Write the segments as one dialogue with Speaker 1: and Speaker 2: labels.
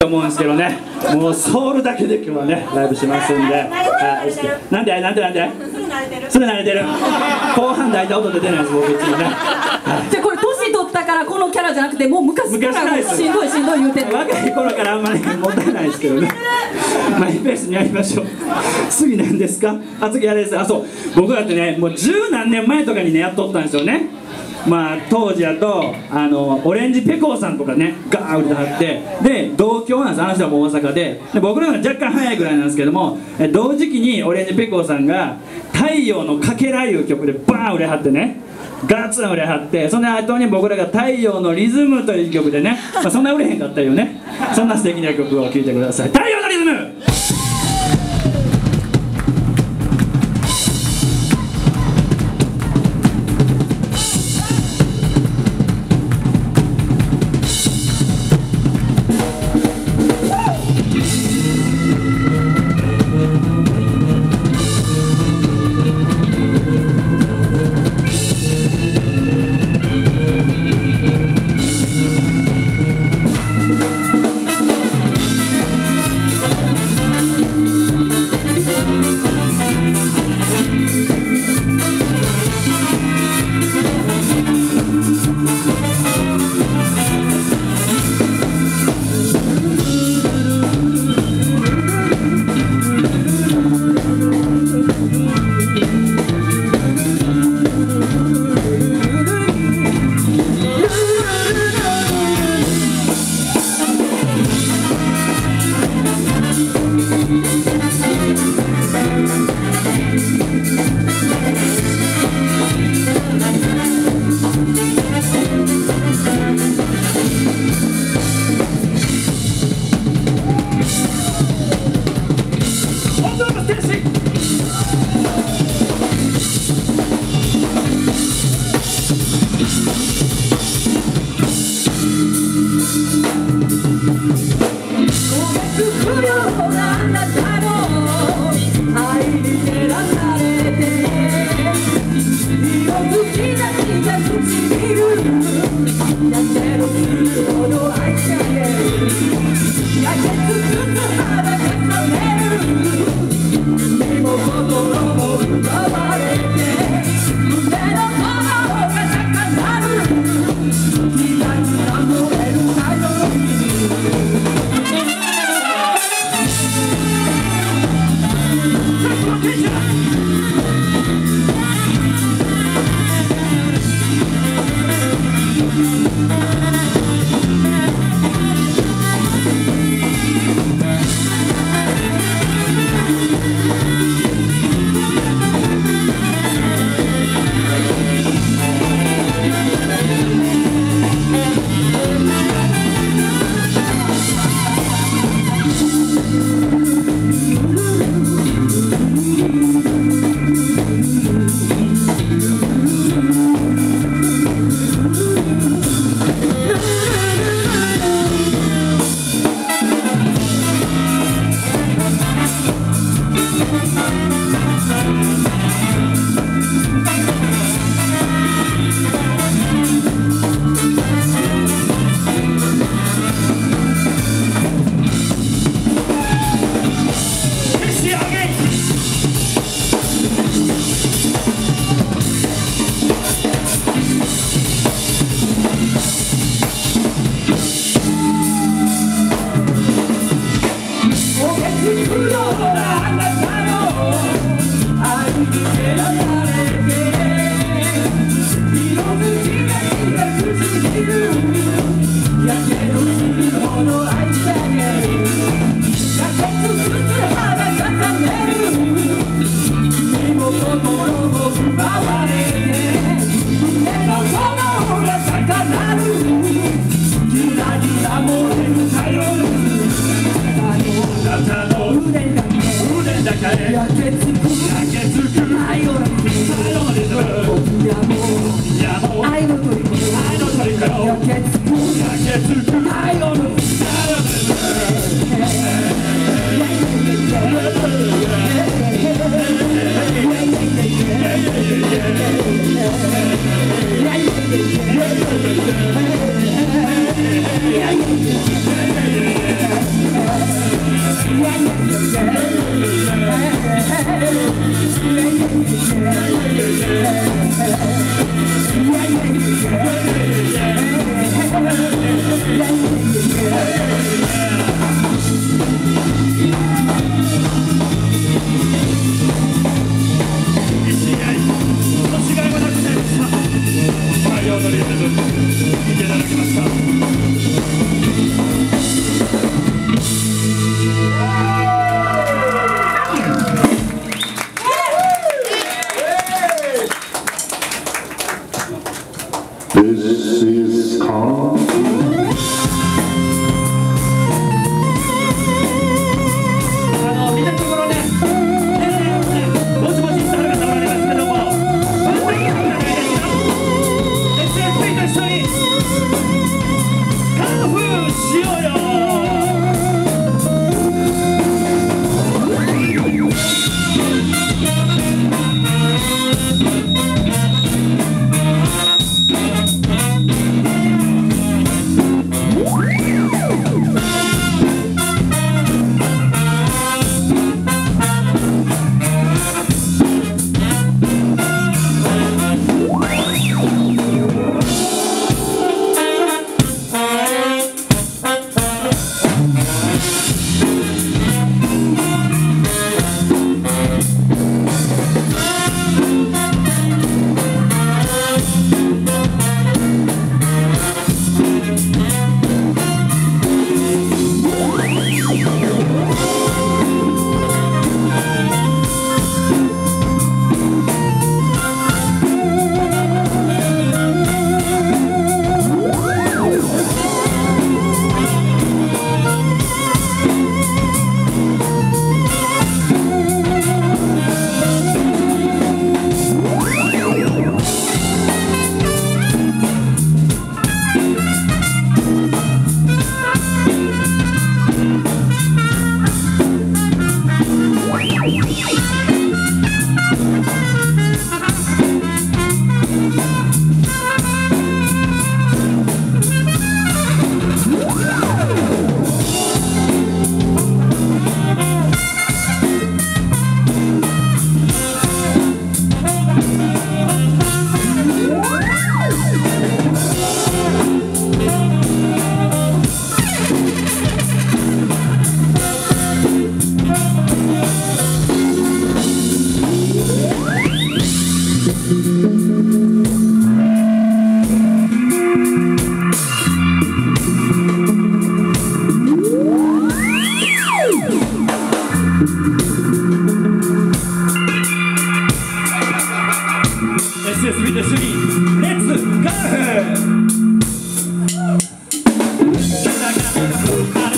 Speaker 1: と思うんですけどね、もうソウルだけで今日はねライブしますんで、なんですぐ慣れてる。後半大体音出てないです僕いつもね。
Speaker 2: じゃあこれ年取ったからこのキャラじゃなくて、もう昔からしんどい言うてる。
Speaker 1: 若い頃からあんまりもったいないですけどね。マイペースにやりましょう。次なんですか。次あれです。そう、僕だってねもう十何年前とかにねやっとったんですよね。当時だとオレンジペコーさんとかねガーッ売れてはって、で同郷なんです。あの人はもう大阪で僕らが若干早いぐらいなんですけども、同時期にオレンジペコーさんが「太陽のかけら」いう曲でバーン売れはってね、ガツン売れはって、その後に僕らが「太陽のリズム」という曲でね、そんな売れへんかったよね。そんな素敵な曲を聴いてください。太陽のリズム。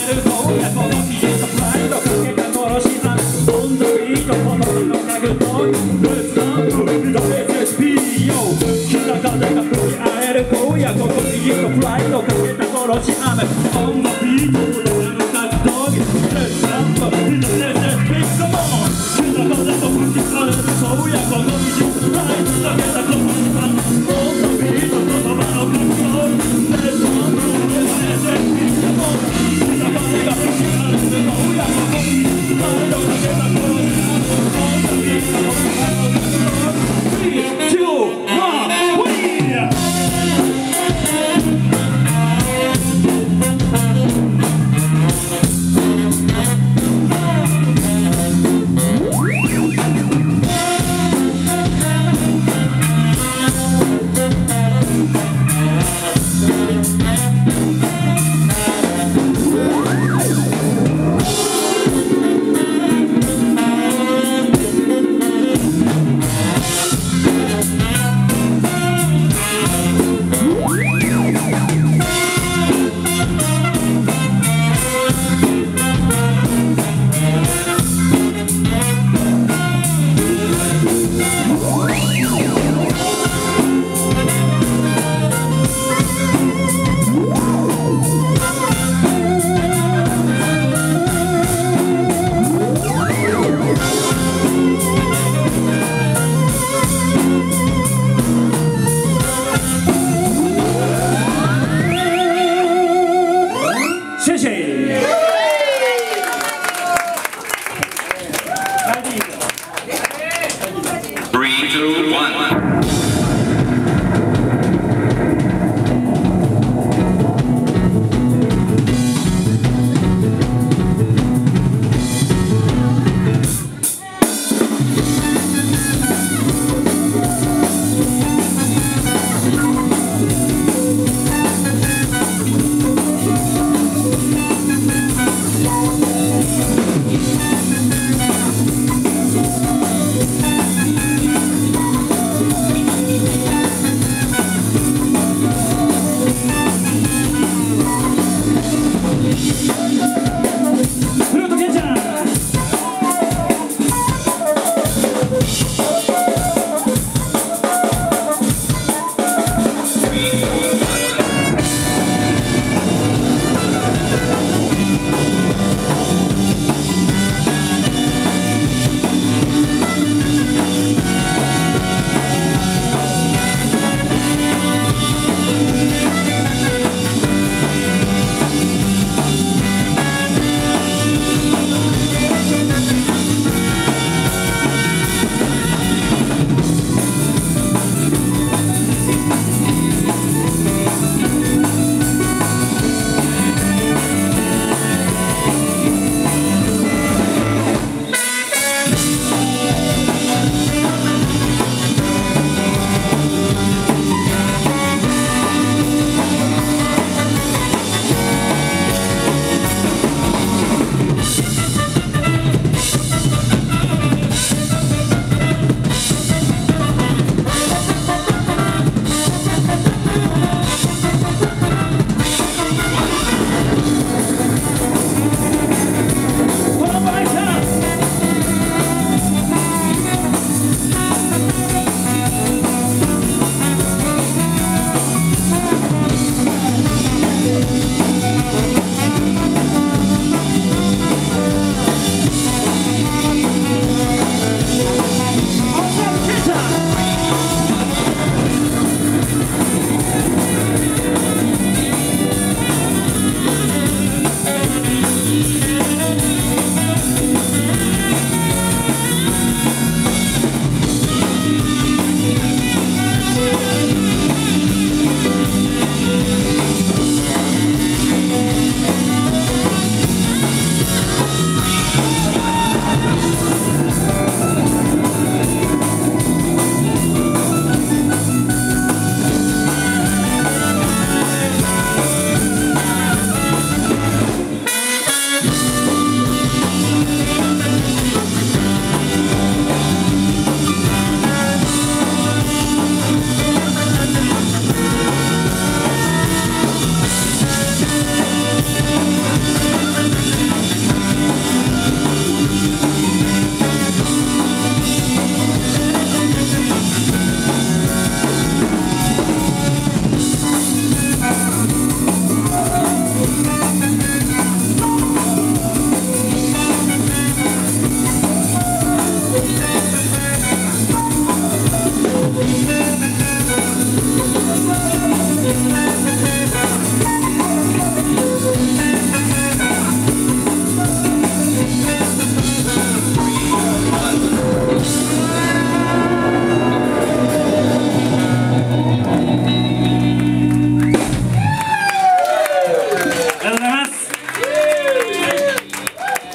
Speaker 1: る荒野この技術とプライドかけた殺し合うオンザビートこの日の格闘技レッツランプリド SSP よ北風が吹き荒れる荒野この技術とプライドかけた殺し合うオンザビートこの日の格闘技レッツランプリド SSP come on 北風が吹き荒れる荒野この技術とプライドかけた殺し合うオンザビートこの場の格闘技レッツランプリド SSP come on 北風が吹き荒れる荒野この技術とプライドかけた殺し合うオンザビートこの場の格闘技3、2、1、ウィー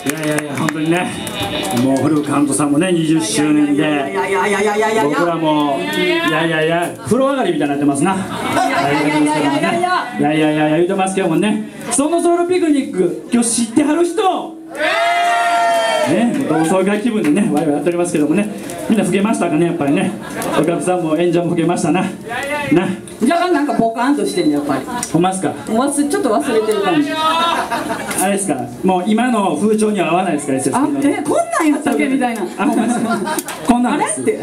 Speaker 1: 本当にね、もうフルカウントさんもね20周年で、僕らも風呂上がりみたいになってますな。言うてますけどもね、そのソウルピクニック今日知ってはる人ね、同窓会気分でねワイワイやっておりますけどもね、みんな老けましたかね。やっぱりね、お客さんも演者も老けましたな。
Speaker 2: じゃあなんかポカンとしてんねやっぱり。
Speaker 1: ほんまっすか。
Speaker 2: ちょっと忘れてる感じ。
Speaker 1: あれですか、もう今の風潮には合わないですか。
Speaker 2: こんなんやったっけみたいな。
Speaker 1: ほんまですか。こんなんです。
Speaker 2: あれって、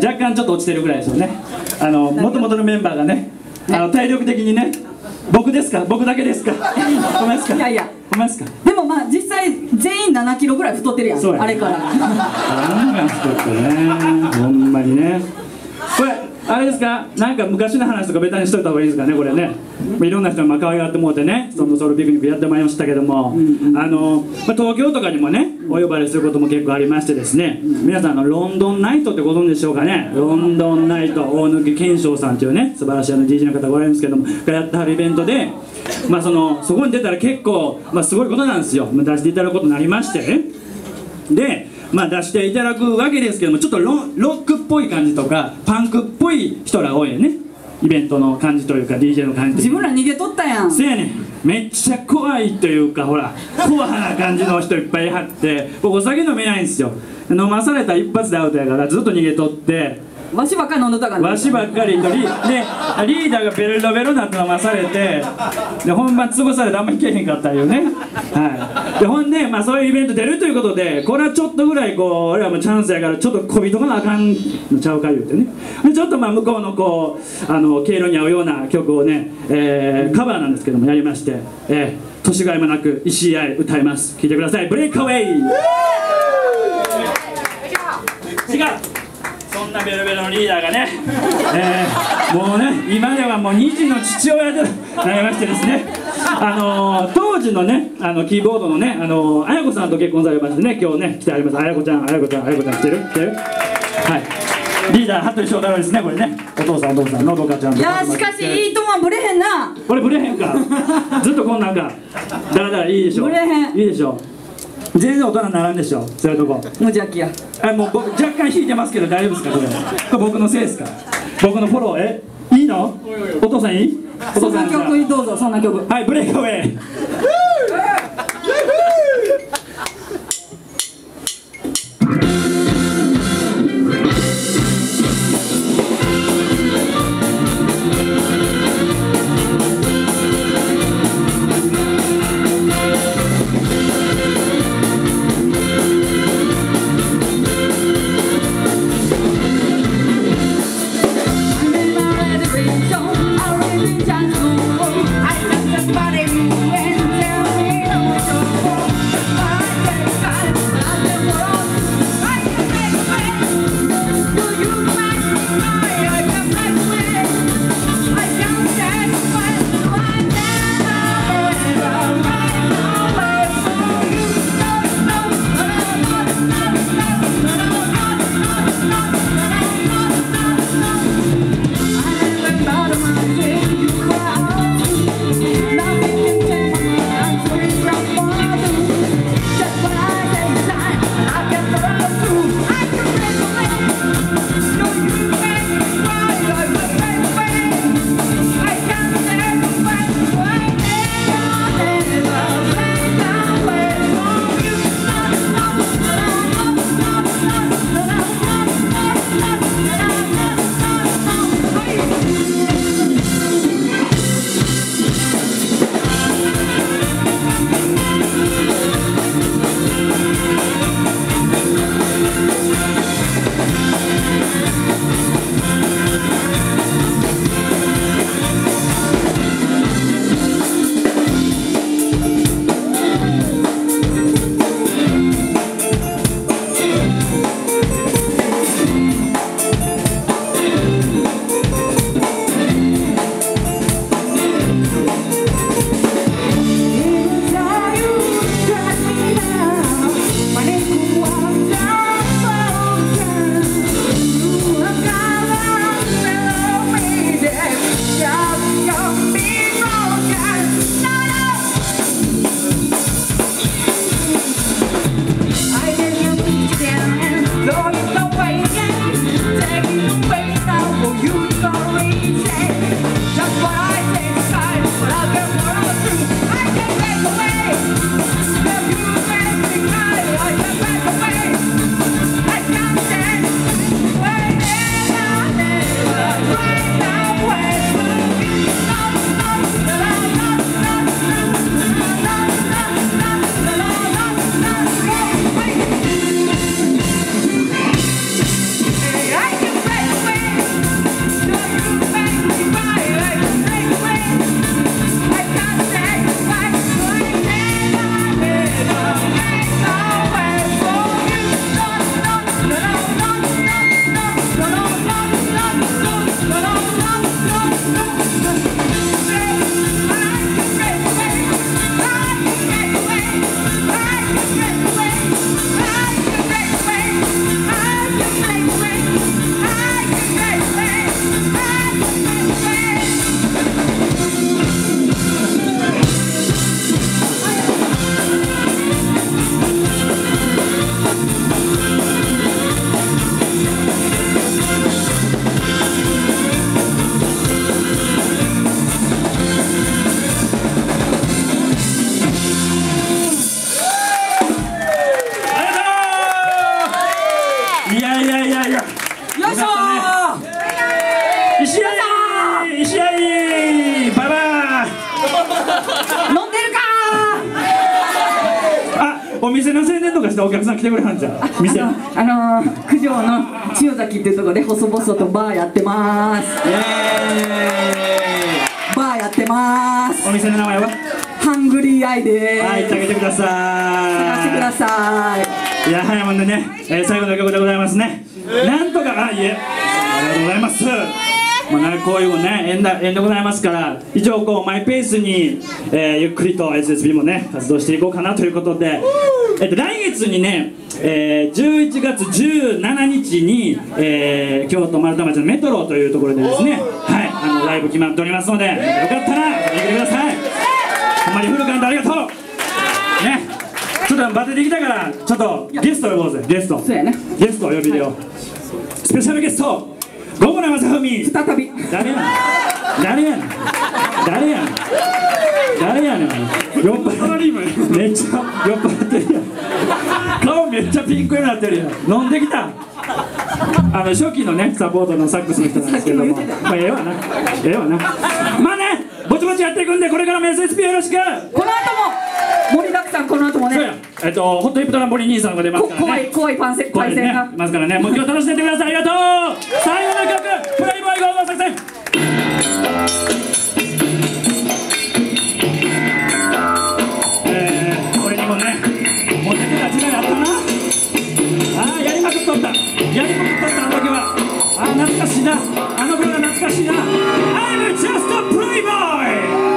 Speaker 1: 若干ちょっと落ちてるぐらいですよね。元々のメンバーがね、体力的にね、僕ですか、僕だけですか。ほんまですか。ほんまですか。
Speaker 2: でもまあ実際全員7キロぐらい太ってるやん。あれから。
Speaker 1: なんか太ってね、ほんまにね。これあれですか、なんか昔の話とかベタにしといた方がいいですかね、これね。いろんな人に可愛がってもうてね、そのソウルピクニックやってまいりましたけども、東京とかにもねお呼ばれすることも結構ありましてですね、皆さんロンドンナイトってご存知でしょうかね。ロンドンナイト、大貫健翔さんというね素晴らしいDJ の方がおられるんですけども、がやってはるイベントで、そこに出たら結構、すごいことなんですよ。出していただくことになりまして、で出していただくわけですけども、ちょっとロックっぽい感じとかパンクっぽい人ら多いよね。イベントの感じというか DJ の感じ。
Speaker 2: 自分ら逃げとったやん。
Speaker 1: せやねん、めっちゃ怖いというか、ほらコアな感じの人いっぱいいはって、僕お酒飲めないんですよ。飲まされたら一発でアウトやからずっと逃げとって、
Speaker 2: わしばっかり飲んどったからね。
Speaker 1: わしばっかりとリーダーがベロベロになって飲まされて、で本番潰されてあんまり弾けへんかったよね。でほんで、そういうイベント出るということで、これはちょっとぐらい俺らもチャンスやからちょっとこびとかなあかんのちゃうか言うてね。でちょっと向こうの経路に合うような曲をね、カバーなんですけどもやりまして、年がいもなく石井愛歌います。聴いてください。ブレイクアウェイ。違う、そんなベロベロのリーダーがね、もうね今ではもう2児の父親でなりましてですね、当時のねキーボードのね綾子さんと結婚されましてね、今日ね来てあります。綾子ちゃん来てるはい、リーダー羽鳥翔太郎ですね。これねお父さんのどかちゃんと。
Speaker 2: いやしかしいいともブレへんな。
Speaker 1: これブレへんか。ずっとこんなんかだらいいでしょ。
Speaker 2: ブレへん。
Speaker 1: いいでしょ。全然大人にならんでしょ、そういうとこ。
Speaker 2: 無邪気や。
Speaker 1: もう若干引いてますけど大丈夫ですか。これ僕のせいですか。僕のフォローいいの。お父さんいい。
Speaker 2: そんな曲どうぞ。そんな曲。
Speaker 1: はい、ブレイクアウェイ。
Speaker 3: I got somebody moving.
Speaker 1: お店の宣伝とかしてお客さん来てくれはんじゃん。店
Speaker 2: 九条の千代崎っていうところで細々とバーやってます。バーやってます。
Speaker 1: お店の名前は
Speaker 2: ハングリーアイです。
Speaker 1: はい、行ってあげてください。
Speaker 2: 探してください。い
Speaker 1: や、早いもんでね、最後の曲でございますね。なんとか、あ、いえ、ありがとうございます。まあ、こういうね、縁でございますから、以上こうマイペースに、ゆっくりと SSB もね活動していこうかなということで、来月にね、11月17日に、京都丸太町のメトロというところでですね、はい、ライブ決まっておりますので、よかったら見てください。ほんまにフルカウントありがとうね。ちょっとバテてきたから、ちょっとゲスト呼ぼうぜ。ゲスト、
Speaker 2: そうやね、
Speaker 1: ゲストを呼びでよ、スペシャルゲストゴムラ正文。
Speaker 2: 再び
Speaker 1: 誰やねん、誰やねん、誰やねん、誰やねん。酔っ払ってめっちゃ酔っ払ってるやん。顔めっちゃピンクになってるやん。飲んできた。初期のねサポートのサックスの人なんですけども、まあええわな、ええわな。まあね、ぼちぼちやっていくんで、これからも SSP よろしく。
Speaker 2: この後も盛りだくさん、この後もね、
Speaker 1: そうや、ホットヒップトランポリン兄さんが出ますからね。
Speaker 2: 怖いパイセンが
Speaker 1: いますからね。もう今日楽しんでってください。ありがとう。最後の曲、プレイボーイゴーゴー作戦。俺にもね、モテてた時代あったな。やりまくっとった、やりまくっとった、あの時は。懐かしいな、あの頃が懐かしいな。I'm just a playboy。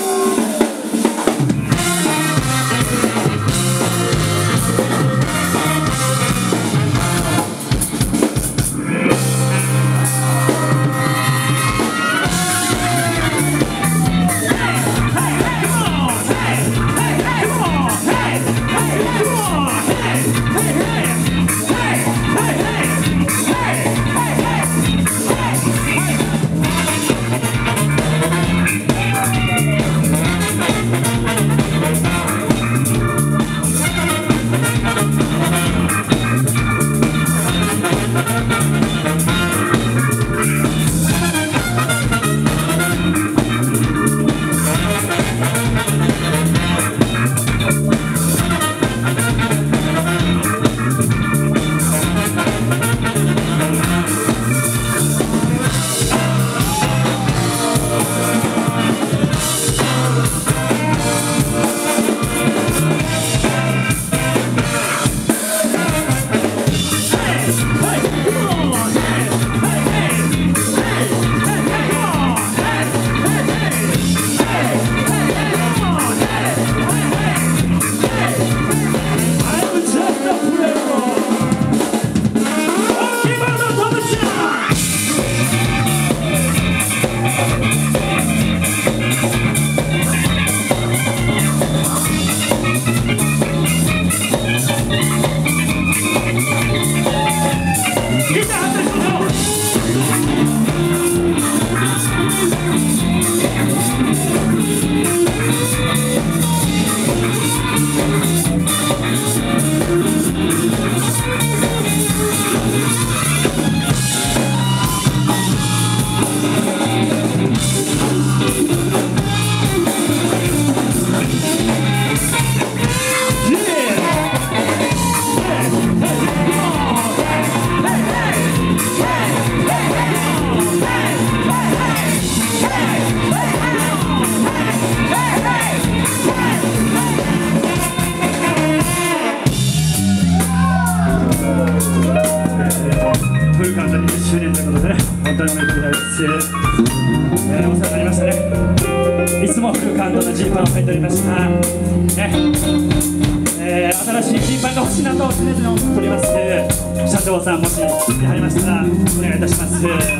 Speaker 1: 新しいジーパンが欲しいなと常々思っております。社長さん、もしやはりましたらお願いいたします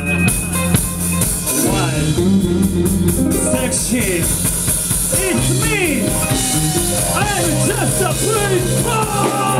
Speaker 1: 。Sexy, it's me. I'm just a pretty boy.